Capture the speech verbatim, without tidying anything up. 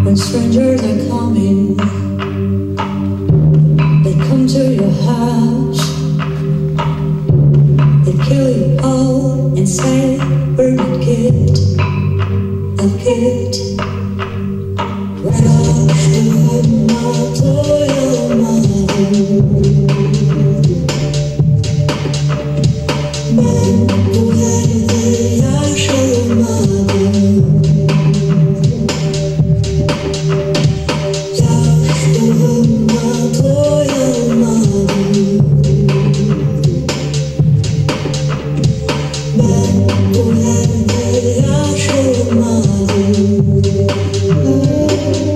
when strangers are coming, they come to your house, they kill you all and say we're not good, not good. Right off the royal mother, man who had the actual mother. Oh,